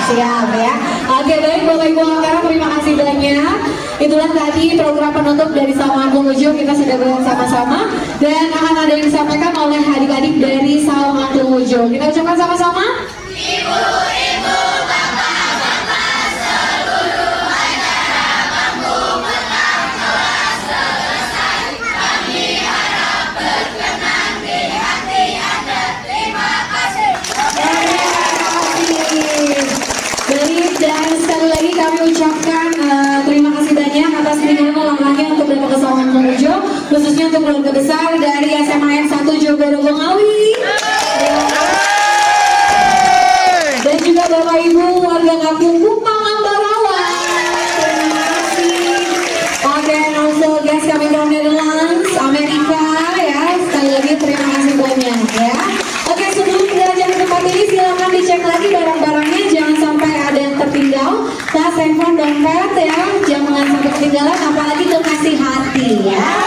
Siap ya. Oke, baik Bapak Ibu Angkara, terima kasih banyak. Itulah tadi program penutup dari Sawangan Tulujo, kita sudah bersama-sama dan akan ada yang disampaikan oleh adik-adik dari Sawangan Tulujo. Kita ucapkan sama-sama. Ibu-ibu, bapak-bapak, seluruh acara mampu menang telah selesai. Kami harap berkenan di hati Anda. Terima kasih. Baik, dan sekali lagi kami ucapkan terima kasih banyak atas keringanan langkahnya untuk datang ke Sawangan Tulujo, khususnya untuk keluarga besar dari SMA N1 Jogorogo Ngawi. Dan juga Bapak Ibu warga kampung Kupang Ambarawa. Terima kasih. Oke, and also guys coming from Netherlands, Amerika ya. Sekali lagi terima kasih banyak ya. Oke, sebelum belajar di tempat ini silakan dicek lagi barang-barangnya, jangan sampai ada yang tertinggal. Tas, handphone, dompet ya, jangan sampai ketinggalan, apalagi kekasih hati ya.